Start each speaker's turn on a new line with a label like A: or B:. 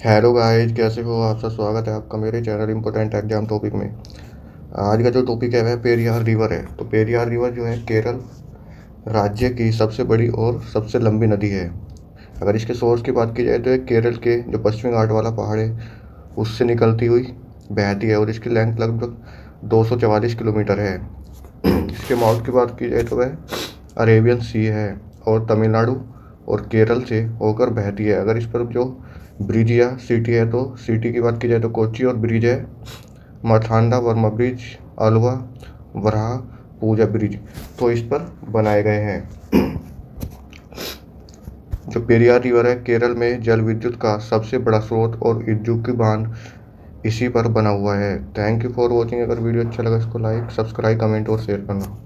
A: Hello guys, कैसे हो आप सब। स्वागत है आपका मेरे चैनल इम्पोर्टेंट एग्जाम टॉपिक में। आज का जो टॉपिक है वह पेरियार रिवर है। तो पेरियार रिवर जो है केरल राज्य की सबसे बड़ी और सबसे लंबी नदी है। अगर इसके सोर्स की बात की जाए तो ये केरल के जो पश्चिमी घाट वाला पहाड़ है उससे निकलती हुई बहती है और इसकी लेंथ लगभग 244 किलोमीटर है। इसके माउथ की बात की जाए तो वह अरेबियन सी है और तमिलनाडु और केरल से होकर बहती है। अगर इस पर जो ब्रिज या सिटी है तो सिटी की बात की जाए तो कोच्चि, और ब्रिज है मारथांडा वर्मा ब्रिज, अल्वा वराहा पूजा ब्रिज, तो इस पर बनाए गए हैं। जो पेरियार रिवर है केरल में जल विद्युत का सबसे बड़ा स्रोत और इजुक्की बांध इसी पर बना हुआ है। Thank you for watching. अगर वीडियो अच्छा लगा इसको लाइक, सब्सक्राइब, कमेंट और शेयर करना।